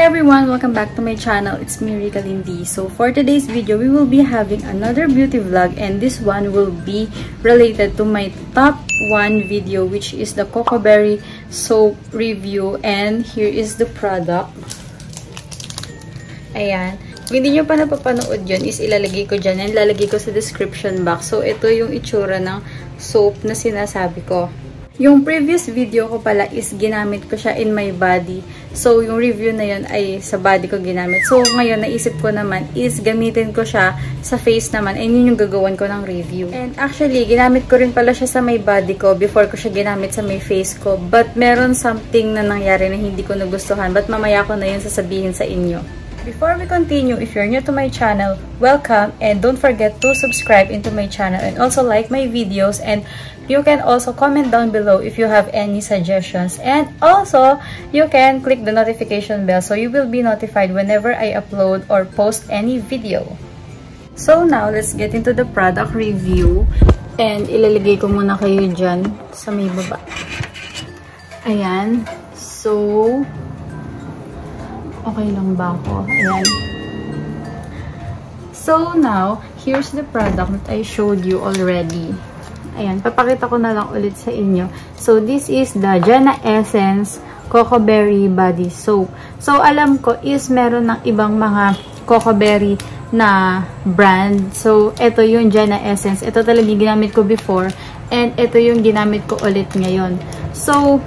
everyone! Welcome back to my channel. It's me, Rika Lindy. So for today's video, we will be having another beauty vlog, and this one will be related to my top 1 video, which is the Coco Berry soap review. And here is the product. Ayan. Kung hindi nyo pa napapanood yun, is ilalagay ko dyan. And ilalagay ko sa description box. So ito yung itsura ng soap na sinasabi ko. Yung previous video ko pala is ginamit ko siya in my body. So, yung review na yun ay sa body ko ginamit. So, ngayon, naisip ko naman is gamitin ko siya sa face naman. And yun yung gagawan ko ng review. And actually, ginamit ko rin pala siya sa my body ko before ko siya ginamit sa my face ko. But, meron something na nangyari na hindi ko nagustuhan. But, mamaya ko na yun sasabihin sa inyo. Before we continue, if you're new to my channel, welcome, and don't forget to subscribe into my channel and also like my videos, and you can also comment down below if you have any suggestions, and also you can click the notification bell so you will be notified whenever I upload or post any video. So now, let's get into the product review, and ilalagay ko muna kayo dyan sa may baba. Ayan. So, okay lang ba ako? Ayan. So now, here's the product that I showed you already. Ayan, papakita ko na lang ulit sa inyo. So, this is the Jana Essence Coco Berry Body Soap. So, alam ko is meron ng ibang mga Coco Berry na brand. So, ito yung Jana Essence. Ito talaga ginamit ko before. And ito yung ginamit ko ulit ngayon. So,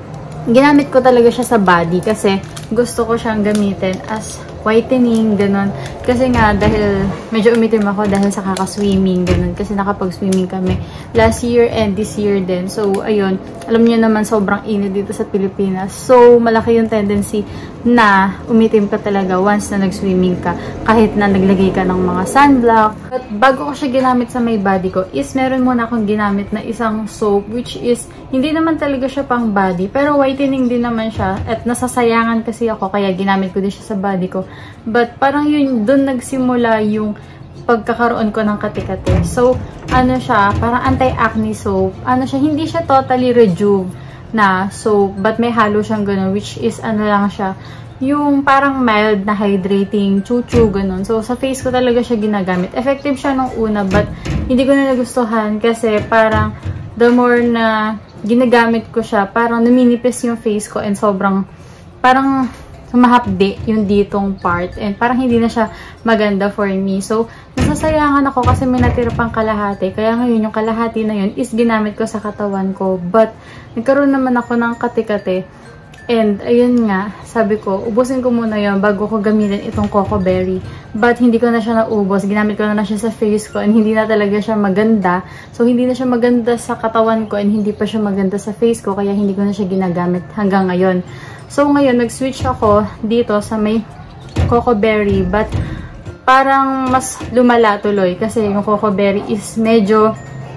ginamit ko talaga siya sa body kasi gusto ko siyang gamitin as whitening, ganun. Kasi nga, dahil medyo umitim ako dahil sa kaka-swimming, ganun. Kasi nakapag-swimming kami last year and this year din. So, ayun. Alam niyo naman, sobrang init dito sa Pilipinas. So, malaki yung tendency na umitim ka talaga once na nag-swimming ka. Kahit na naglagay ka ng mga sunblock. But bago ko siya ginamit sa may body ko, is meron muna akong ginamit na isang soap, which is, hindi naman talaga siya pang body. Pero whitening din naman siya. At nasasayangan kasi ako, kaya ginamit ko din siya sa body ko. But parang yun, dun nagsimula yung pagkakaroon ko ng kati-kati. So, ano siya, parang anti-acne soap. Ano siya, hindi siya totally rejuve na soap, but may halo siyang ganun, which is ano lang siya, yung parang mild na hydrating, chuchu, ganun. So, sa face ko talaga siya ginagamit. Effective siya nung una, but hindi ko na nagustuhan kasi parang the more na ginagamit ko siya, parang numinipis yung face ko and sobrang, parang mahapde yung ditong part and parang hindi na siya maganda for me. So, nasasayangan ako kasi may natira pang kalahati. Kaya ngayon, yung kalahati na yun is ginamit ko sa katawan ko. But, nagkaroon naman ako ng kati-kati. And, ayun nga, sabi ko, ubusin ko muna yun bago ko gamitin itong Coco Berry. But, hindi ko na siya naubos. Ginamit ko na siya sa face ko and hindi na talaga siya maganda. So, hindi na siya maganda sa katawan ko and hindi pa siya maganda sa face ko. Kaya, hindi ko na siya ginagamit hanggang ngayon. So, ngayon, nag-switch ako dito sa may Coco Berry. But, parang mas lumala tuloy. Kasi yung Coco Berry is medyo,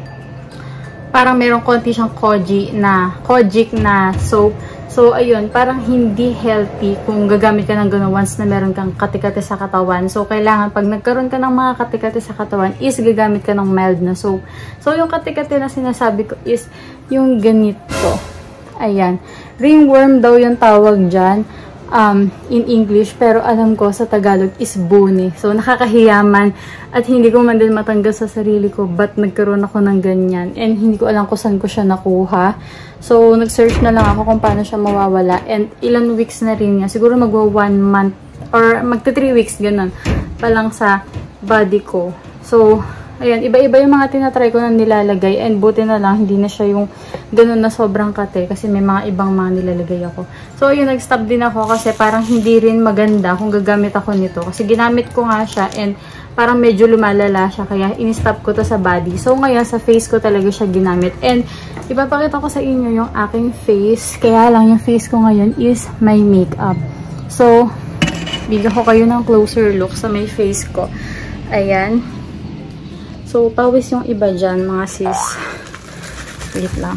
parang merong konti siyang kojic na soap. So, ayun, parang hindi healthy kung gagamit ka ng gano'n once na meron kang kati-kati sa katawan. So, kailangan pag nagkaroon ka ng mga kati-kati sa katawan, is gagamit ka ng mild na soap. So, yung kati-kati na sinasabi ko is yung ganito. Ayan. Ringworm daw yung tawag dyan in English. Pero alam ko sa Tagalog is bone. So, nakakahiyaman. At hindi ko man din matanggal sa sarili ko. But nagkaroon ako ng ganyan. And hindi ko alam kung saan ko siya nakuha. So, nag-search na lang ako kung paano siya mawawala. And ilan weeks na rin niya. Siguro magwa 1 month or magta 3 weeks ganun pa lang sa body ko. So, ayan, iba-iba yung mga tinatry ko na nilalagay and buti na lang, hindi na siya yung ganun na sobrang kate kasi may mga ibang mga nilalagay ako. So, ayun, nag-stop din ako kasi parang hindi rin maganda kung gagamit ako nito. Kasi ginamit ko nga siya and parang medyo lumalala siya kaya in-stop ko to sa body. So, ngayon, sa face ko talaga siya ginamit. And, ipapakita ko sa inyo yung aking face. Kaya lang, yung face ko ngayon is may makeup. So, bigyan ko kayo ng closer look sa may face ko. Ayan. So, pawis yung iba dyan, mga sis. Wait lang.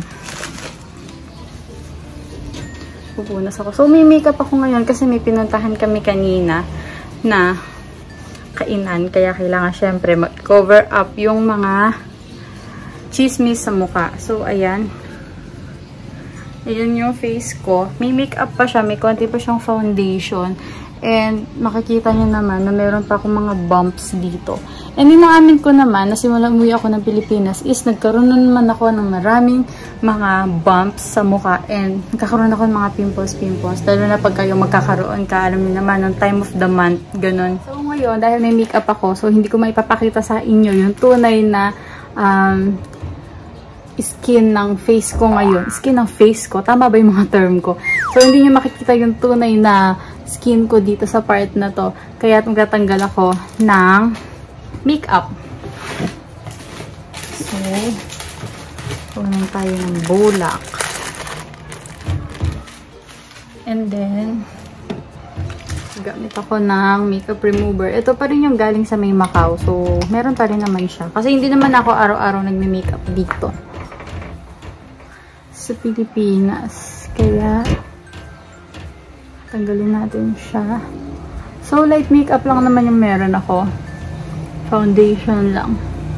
Pupunas ako. So, may makeup ako ngayon kasi may pinuntahan kami kanina na kainan. Kaya kailangan syempre mag-cover up yung mga chismis sa mukha. So, ayan. Ayan yung face ko. May makeup pa siya. May konti pa siyang foundation. And makikita niyo naman na meron pa akong mga bumps dito. And inaamin ko naman na simula umuwi ako ng Pilipinas is nagkaroon naman ako ng maraming mga bumps sa mukha. And nagkakaroon ako ng mga pimples. Lalo na pag kayo magkakaroon ka, alam niyo naman, ng time of the month. Ganun. So ngayon, dahil may makeup ako, so hindi ko maipapakita sa inyo yung tunay na skin ng face ko ngayon. Skin ng face ko. Tama ba yung mga term ko? So, hindi nyo makikita yung tunay na skin ko dito sa part na to. Kaya magtatanggal ako ng makeup. So, kunin tayo ng bulak. And then, gamit ako ng makeup remover. Ito pa rin yung galing sa may Macau. So, meron pa rin naman siya. Kasi hindi naman ako araw-araw nagme-makeup dito sa Pilipinas. Kaya, tanggalin natin siya. So, light makeup lang naman yung meron ako. Foundation lang.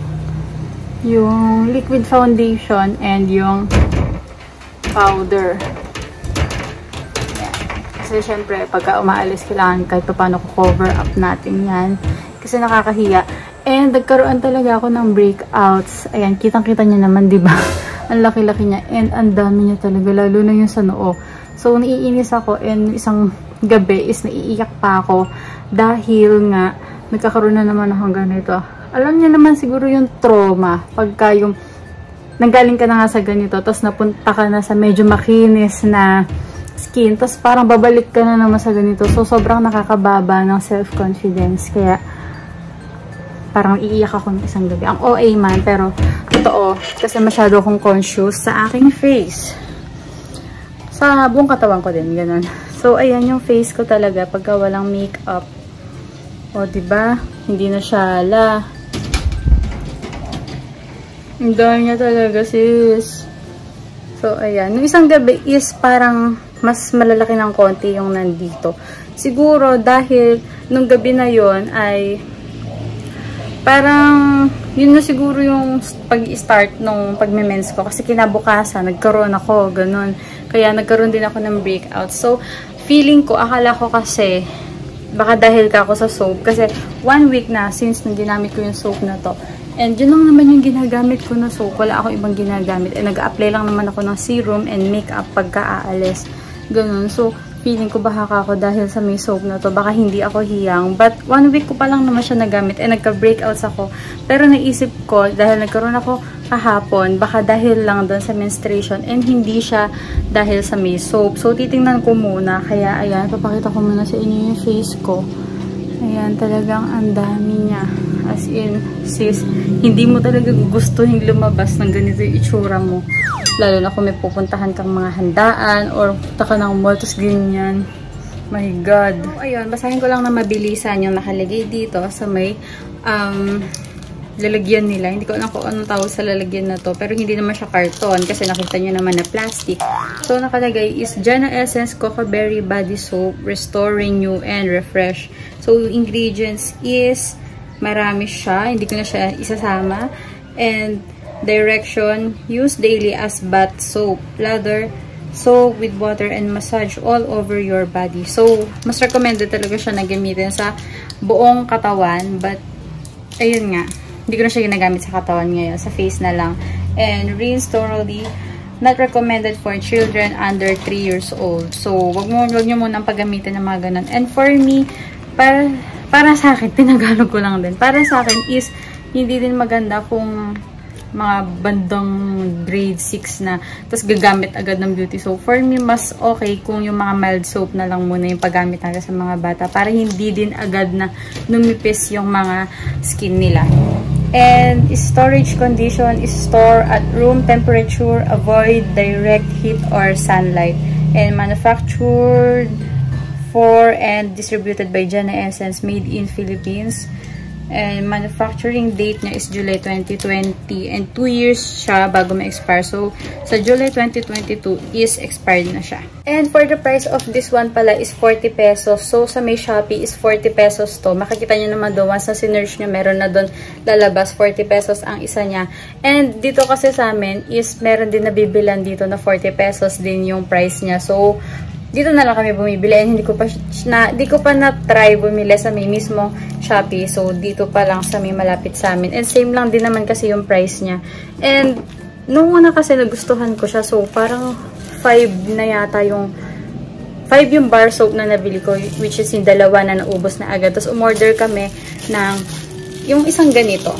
Yung liquid foundation and yung powder. Yan. Kasi, syempre, pagka umaalis, kailangan kahit paano ko cover up natin yan. Kasi nakakahiya. And, nagkaroon talaga ako ng breakouts. Ayan, kitang-kita niya naman, diba? Ang laki-laki niya. And, ang dami niya talaga. Lalo na yung sa noo. So, naiinis ako. And, isang gabi is naiiyak pa ako. Dahil nga, nagkakaroon na naman ako ganito. Alam niya naman siguro yung trauma. Pagka yung, nanggaling ka na nga sa ganito, tapos napunta ka na sa medyo makinis na skin. Tapos, parang babalik ka na naman sa ganito. So, sobrang nakakababa ng self-confidence. Kaya, parang iiyak ako ng isang gabi. Ang OA man, pero totoo. Kasi masyado akong conscious sa aking face. Sa buong katawan ko din, ganun. So, ayan yung face ko talaga pagka walang makeup. O, diba? Hindi na syala. Ang dami niya talaga, sis. So, ayan. Nung isang gabi is parang mas malalaki ng konti yung nandito. Siguro, dahil nung gabi na yon ay parang, yun na siguro yung pag-start nung pagme-mens ko. Kasi kinabukasan, nagkaroon ako, ganun. Kaya nagkaroon din ako ng breakout. So, feeling ko, akala ko kasi, baka dahil ka ako sa soap. Kasi, 1 week na since nang ginamit ko yung soap na to. And yun lang naman yung ginagamit ko na soap. Wala akong ibang ginagamit. And nag-apply lang naman ako ng serum and makeup pagka-aalis. Ganun. So, feeling ko baka ako dahil sa may soap na to, baka hindi ako hiyang. But 1 week ko pa lang naman siya nagamit and nagka-breakouts ako. Pero naisip ko, dahil nagkaroon ako kahapon, baka dahil lang doon sa menstruation and hindi siya dahil sa may soap. So, titingnan ko muna. Kaya, ayan, papakita ko muna sa inyo yung face ko. Ayan, talagang ang dami niya. As in, sis, hindi mo talaga gustuhin lumabas ng ganito yung itsura mo. Lalo na kung may pupuntahan kang mga handaan or punta ka ng mall, tapos ganyan. My God. So, ayun, basahin ko lang na mabilisan yung nakalagay dito sa may lalagyan nila. Hindi ko alam kung anong tawag sa lalagyan na to. Pero hindi naman siya karton kasi nakita nyo naman na plastic. So, nakalagay is Jana Essence Coco Berry Body Soap. Restore, Renew, and Refresh. So, ingredients is marami siya. Hindi ko na siya isasama. And direction, use daily as bath soap. Lather soap with water and massage all over your body. So, mas recommended talaga siya na gamitin sa buong katawan. But, ayun nga. Hindi ko na siya ginagamit sa katawan ngayon. Sa face na lang. And rinse thoroughly. Not recommended for children under 3 years old. So, wag nyo munang paggamitin ng mga ganun. And for me, para sa akin, tinagalog ko lang din. Para sa akin is, hindi din maganda kung mga bandang grade 6 na tapos gagamit agad ng beauty soap. For me, mas okay kung yung mga mild soap na lang muna yung paggamit natin sa mga bata para hindi din agad na numipis yung mga skin nila. And storage condition is store at room temperature, avoid direct heat or sunlight. And manufactured for and distributed by Jana Essence, made in Philippines. And manufacturing date niya is July 2020. And 2 years siya bago ma-expire. So, sa July 2022 is expired na siya. And for the price of this one pala is 40 pesos. So, sa may Shopee is 40 pesos to. Makikita nyo naman doon. Once na sinerge nyo, meron na doon lalabas. 40 pesos ang isa niya. And dito kasi sa amin is meron din nabibilan dito na 40 pesos din yung price niya. So, dito na lang kami bumibili and hindi ko pa na-try bumili sa may mismo Shopee. So, dito pa lang sa may malapit sa amin. And same lang din naman kasi yung price niya. And, nung una kasi nagustuhan ko siya. So, parang 5 na yata yung 5 yung bar soap na nabili ko, which is yung dalawa na naubos na agad. Tapos, umorder kami ng yung isang ganito.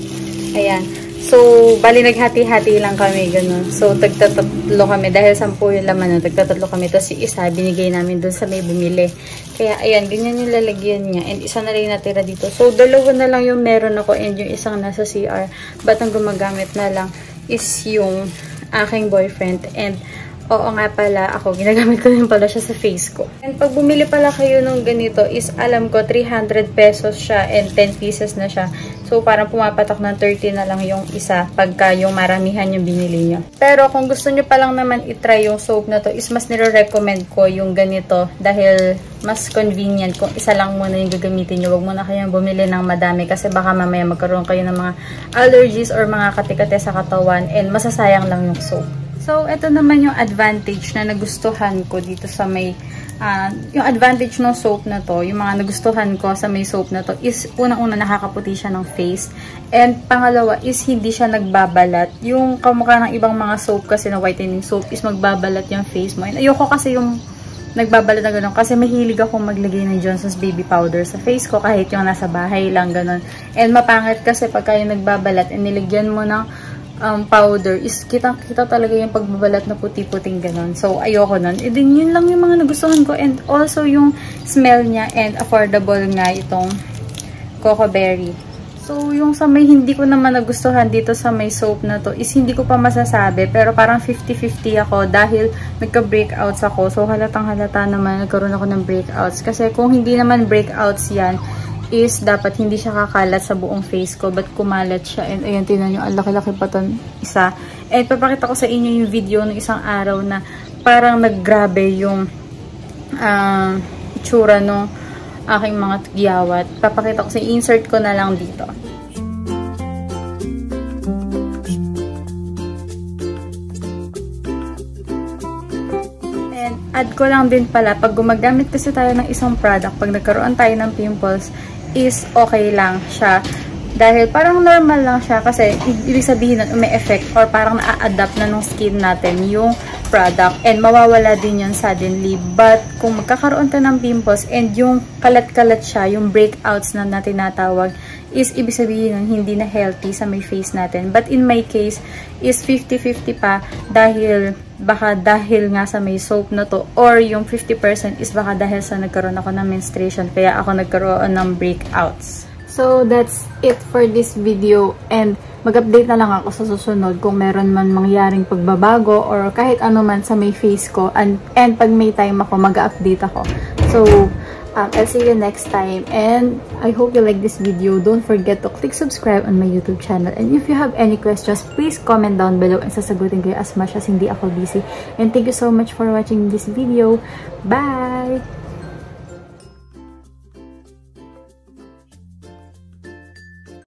Ayan. So, bali naghati-hati lang kami, ganun. So, tagtatatlo kami. Dahil 10 yung laman nun, tagtatatlo kami. Tapos, yung isa, binigay namin dun sa may bumili. Kaya, ayan, ganyan yung lalagyan niya. And isa na lang natira dito. So, dalawa na lang yung meron ako and yung isang nasa CR. But, ang gumagamit na lang is yung aking boyfriend. And, oo nga pala, ako, ginagamit ko din pala siya sa face ko. And pag bumili pala kayo nung ganito, is alam ko, 300 pesos siya and 10 pieces na siya. So, parang pumapatak ng 30 na lang yung isa pagka yung maramihan yung binili nyo. Pero, kung gusto nyo pa lang naman itry yung soap na to, is mas nire-recommend ko yung ganito dahil mas convenient kung isa lang muna yung gagamitin nyo. Huwag muna kayong bumili ng madami kasi baka mamaya magkaroon kayo ng mga allergies or mga katikate sa katawan and masasayang lang yung soap. So, ito naman yung advantage na nagustuhan ko dito sa may, yung advantage ng soap na to, yung mga nagustuhan ko sa may soap na to is, unang-una nakakaputi siya ng face. And pangalawa is, hindi siya nagbabalat. Yung kamukha ng ibang mga soap kasi na whitening soap is magbabalat yung face mo. And ayoko kasi yung nagbabalat na gano'n kasi mahilig akong maglagay ng Johnson's Baby Powder sa face ko kahit yung nasa bahay lang gano'n. And mapangit kasi pagka yung nagbabalat and nilagyan mo ng powder is kita talaga yung pagbabalat na puti-puting ganon. So, ayoko nun. E din, yun lang yung mga nagustuhan ko. And also, yung smell niya and affordable nga itong Coco Berry. So, yung sa may hindi ko naman nagustuhan dito sa may soap na to is hindi ko pa masasabi. Pero parang 50-50 ako dahil nagka-breakouts ako. So, halatang-halata naman nagkaroon ako ng breakouts. Kasi kung hindi naman breakouts yan, is dapat hindi siya kakalat sa buong face ko, but kumalat siya. And ayan, tinan nyo, ang laki-laki pa ton isa. And papakita ko sa inyo yung video ng isang araw na parang naggrabe yung itsura ng aking mga tigyawat. Papakita ko sa insert ko na lang dito. And add ko lang din pala, pag gumagamit kasi tayo ng isang product, pag nagkaroon tayo ng pimples, is okay lang siya. Dahil parang normal lang siya kasi ibig sabihin nun may effect or parang na-adapt na ng skin natin yung product and mawawala din yun suddenly. But kung magkakaroon ka ng pimples and yung kalat-kalat siya, yung breakouts na tinatawag, is ibig sabihin nun hindi na healthy sa may face natin. But in my case is 50-50 pa dahil baka dahil nga sa may soap na to or yung 50% is baka dahil sa nagkaroon ako ng menstruation kaya ako nagkaroon ng breakouts. So, that's it for this video and mag-update na lang ako sa susunod kung meron man mangyaring pagbabago or kahit ano man sa may face ko and pag may time ako, mag-update ako. So, I'll see you next time and I hope you like this video. Don't forget to click subscribe on my YouTube channel and if you have any questions, please comment down below and sasagutin ko as much as hindi ako busy. And thank you so much for watching this video. Bye!